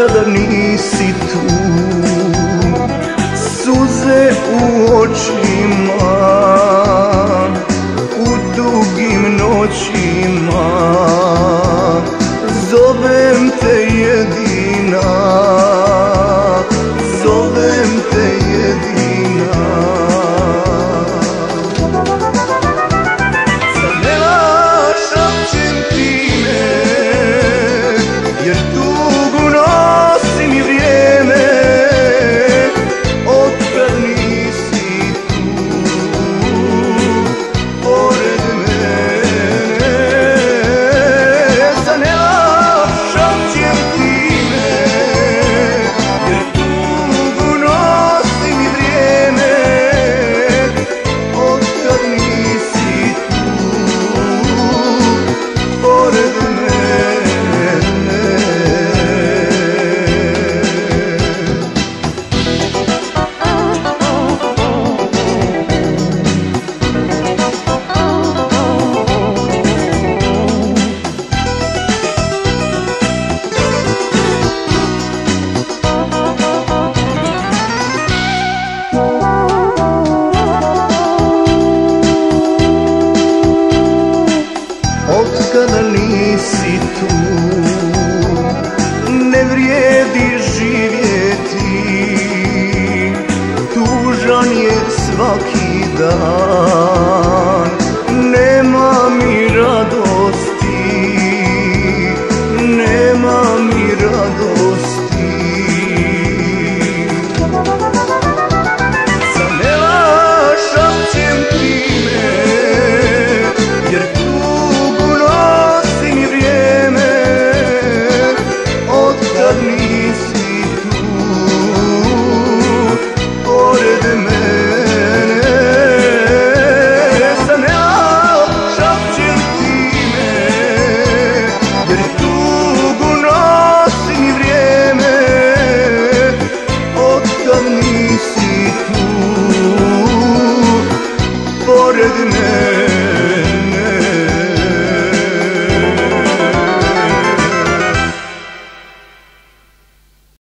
kada nisi tu, suze u očima, u dugim noćima, zovem te jedina, zovem te jedina. Zanela šapćem ti me, jer tugu nosi mi vrijeme, otkad nisi tu, pored mene. Zanela šapćem ti me, jer tugu nosi mi vrijeme, otkad nisi tu, pored mene. Otkada nisi tu,